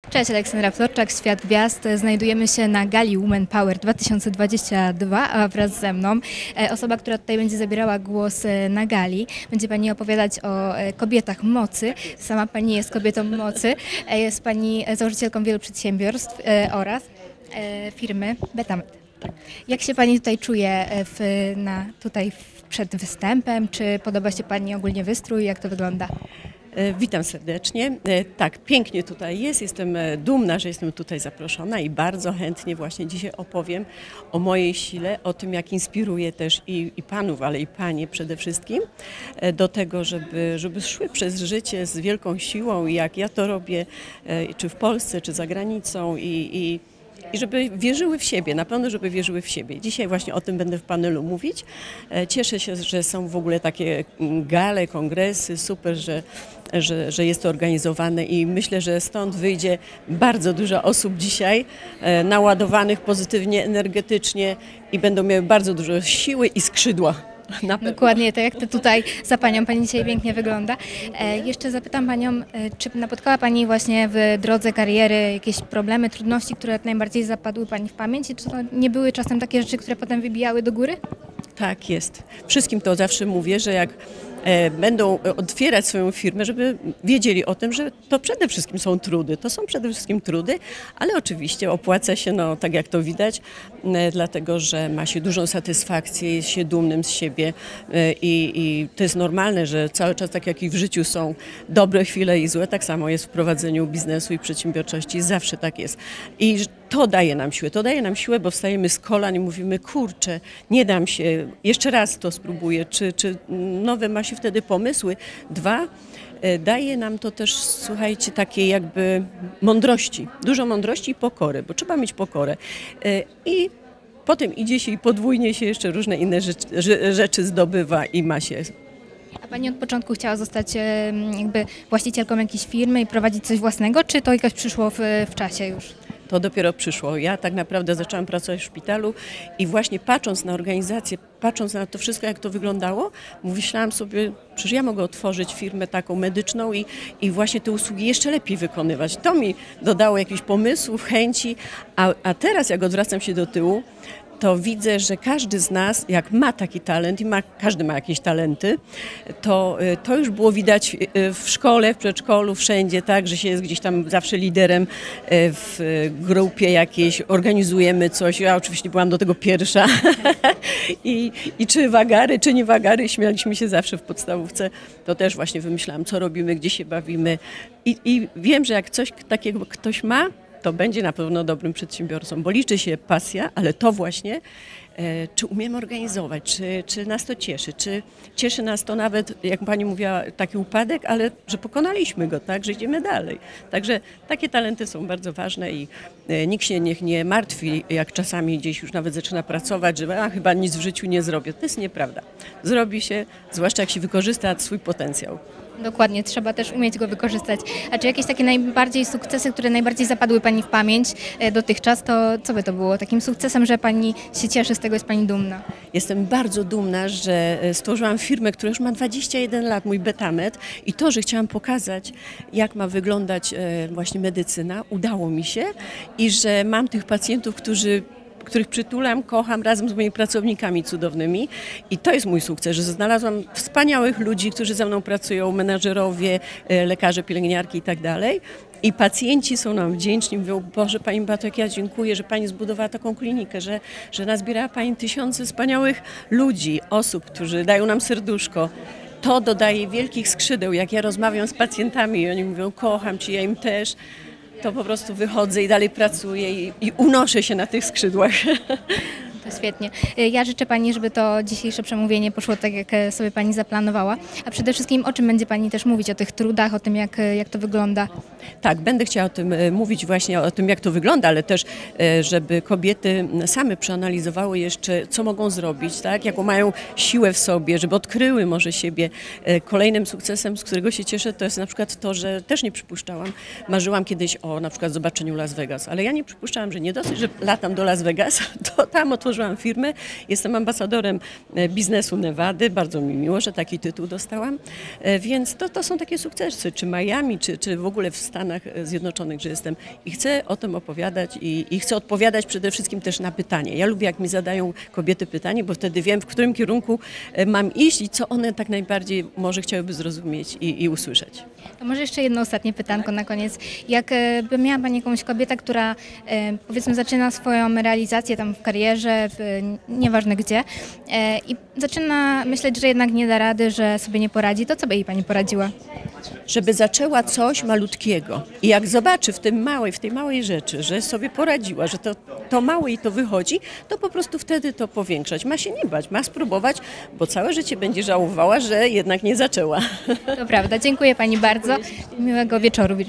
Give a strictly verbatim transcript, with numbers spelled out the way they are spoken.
Cześć, Aleksandra Florczak, Świat Gwiazd. Znajdujemy się na gali Women Power dwa tysiące dwudziesty drugi, a wraz ze mną e, osoba, która tutaj będzie zabierała głos e, na gali. Będzie Pani opowiadać o e, kobietach mocy. Sama Pani jest kobietą mocy. E, jest Pani założycielką wielu przedsiębiorstw e, oraz e, firmy Betamet. Jak się Pani tutaj czuje w, na, tutaj przed występem? Czy podoba się Pani ogólnie wystrój? Jak to wygląda? Witam serdecznie. Tak, pięknie tutaj jest. Jestem dumna, że jestem tutaj zaproszona i bardzo chętnie właśnie dzisiaj opowiem o mojej sile, o tym, jak inspiruję też i, i panów, ale i panie przede wszystkim do tego, żeby, żeby szły przez życie z wielką siłą, jak ja to robię, czy w Polsce, czy za granicą i, i I żeby wierzyły w siebie, na pewno, żeby wierzyły w siebie. Dzisiaj właśnie o tym będę w panelu mówić. Cieszę się, że są w ogóle takie gale, kongresy, super, że, że, że jest to organizowane i myślę, że stąd wyjdzie bardzo dużo osób dzisiaj naładowanych pozytywnie, energetycznie i będą miały bardzo dużo siły i skrzydła. Dokładnie, tak jak to tutaj za Panią. Pani dzisiaj pięknie wygląda. E, jeszcze zapytam Panią, e, czy napotkała Pani właśnie w drodze kariery jakieś problemy, trudności, które najbardziej zapadły Pani w pamięć? I czy to nie były czasem takie rzeczy, które potem wybijały do góry? Tak jest. Wszystkim to zawsze mówię, że jak e, będą otwierać swoją firmę, żeby wiedzieli o tym, że to przede wszystkim są trudy. To są przede wszystkim trudy, ale oczywiście opłaca się, no tak jak to widać, e, dlatego, że ma się dużą satysfakcję, jest się dumnym z siebie e, i, i to jest normalne, że cały czas, tak jak i w życiu są dobre chwile i złe, tak samo jest w prowadzeniu biznesu i przedsiębiorczości. Zawsze tak jest. I to daje nam siłę, to daje nam siłę, bo wstajemy z kolan i mówimy, kurczę, nie dam się, jeszcze raz to spróbuję, czy, czy nowe ma się wtedy pomysły. Dwa, daje nam to też, słuchajcie, takiej jakby mądrości, dużo mądrości i pokory, bo trzeba mieć pokorę. I potem idzie się i podwójnie się jeszcze różne inne rzeczy, rzeczy zdobywa i ma się. A Pani od początku chciała zostać jakby właścicielką jakiejś firmy i prowadzić coś własnego, czy to jakoś przyszło w, w czasie już? To dopiero przyszło. Ja tak naprawdę zaczęłam pracować w szpitalu i właśnie patrząc na organizację, patrząc na to wszystko, jak to wyglądało, myślałam sobie, przecież ja mogę otworzyć firmę taką medyczną i, i właśnie te usługi jeszcze lepiej wykonywać. To mi dodało jakichś pomysłów, chęci, a, a teraz jak odwracam się do tyłu, to widzę, że każdy z nas, jak ma taki talent i ma, każdy ma jakieś talenty, to, to już było widać w szkole, w przedszkolu, wszędzie, tak, że się jest gdzieś tam zawsze liderem w grupie jakiejś, organizujemy coś. Ja oczywiście byłam do tego pierwsza I, i czy wagary, czy nie wagary, śmialiśmy się zawsze w podstawówce, to też właśnie wymyślałam, co robimy, gdzie się bawimy i, i wiem, że jak coś takiego ktoś ma, to będzie na pewno dobrym przedsiębiorcą, bo liczy się pasja, ale to właśnie, e, czy umiemy organizować, czy, czy nas to cieszy, czy cieszy nas to nawet, jak Pani mówiła, taki upadek, ale że pokonaliśmy go, tak, że idziemy dalej. Także takie talenty są bardzo ważne i e, nikt się niech nie martwi, jak czasami gdzieś już nawet zaczyna pracować, że a, chyba nic w życiu nie zrobię. To jest nieprawda. Zrobi się, zwłaszcza jak się wykorzysta swój potencjał. Dokładnie, trzeba też umieć go wykorzystać. A czy jakieś takie najbardziej sukcesy, które najbardziej zapadły Pani w pamięć dotychczas, to co by to było? Takim sukcesem, że Pani się cieszy, z tego jest Pani dumna? Jestem bardzo dumna, że stworzyłam firmę, która już ma dwadzieścia jeden lat, mój Betamet, i to, że chciałam pokazać, jak ma wyglądać właśnie medycyna, udało mi się i że mam tych pacjentów, którzy których przytulam, kocham razem z moimi pracownikami cudownymi i to jest mój sukces, że znalazłam wspaniałych ludzi, którzy ze mną pracują, menadżerowie, lekarze, pielęgniarki i tak dalej. I pacjenci są nam wdzięczni, mówią, Boże, Pani Beato, jak ja dziękuję, że Pani zbudowała taką klinikę, że, że nazbierała Pani tysiące wspaniałych ludzi, osób, którzy dają nam serduszko. To dodaje wielkich skrzydeł, jak ja rozmawiam z pacjentami i oni mówią, kocham Cię, ja im też. To po prostu wychodzę i dalej pracuję i, i unoszę się na tych skrzydłach. To świetnie. Ja życzę Pani, żeby to dzisiejsze przemówienie poszło tak, jak sobie Pani zaplanowała. A przede wszystkim o czym będzie Pani też mówić, o tych trudach, o tym, jak, jak to wygląda? Tak, będę chciała o tym mówić właśnie, o tym, jak to wygląda, ale też, żeby kobiety same przeanalizowały jeszcze, co mogą zrobić, tak? Jaką mają siłę w sobie, żeby odkryły może siebie. Kolejnym sukcesem, z którego się cieszę, to jest na przykład to, że też nie przypuszczałam, marzyłam kiedyś o na przykład zobaczeniu Las Vegas, ale ja nie przypuszczałam, że nie dosyć, że latam do Las Vegas, to tam otworzyłam otworzyłam firmę, jestem ambasadorem biznesu Nevady, bardzo mi miło, że taki tytuł dostałam, więc to, to są takie sukcesy, czy Miami, czy, czy w ogóle w Stanach Zjednoczonych, że jestem i chcę o tym opowiadać i, i chcę odpowiadać przede wszystkim też na pytanie. Ja lubię, jak mi zadają kobiety pytanie, bo wtedy wiem, w którym kierunku mam iść i co one tak najbardziej może chciałyby zrozumieć i, i usłyszeć. To może jeszcze jedno ostatnie pytanko na koniec. Jakby miała Pani jakąś kobietę, która e, powiedzmy zaczyna swoją realizację tam w karierze, w, nieważne gdzie, e, i zaczyna myśleć, że jednak nie da rady, że sobie nie poradzi, to co by jej Pani poradziła? Żeby zaczęła coś malutkiego i jak zobaczy w tym małej, w tej małej rzeczy, że sobie poradziła, że to, to małe i to wychodzi, to po prostu wtedy to powiększać. Ma się nie bać, ma spróbować, bo całe życie będzie żałowała, że jednak nie zaczęła. To prawda. Dziękuję Pani bardzo. Miłego wieczoru.